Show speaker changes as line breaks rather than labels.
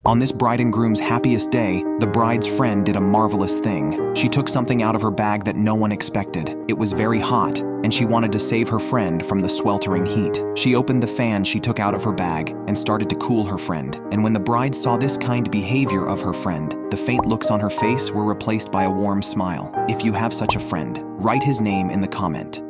On this bride and groom's happiest day, the bride's friend did a marvelous thing. She took something out of her bag that no one expected. It was very hot, and she wanted to save her friend from the sweltering heat. She opened the fan she took out of her bag and started to cool her friend. And when the bride saw this kind behavior of her friend, the faint looks on her face were replaced by a warm smile. If you have such a friend, write his name in the comment.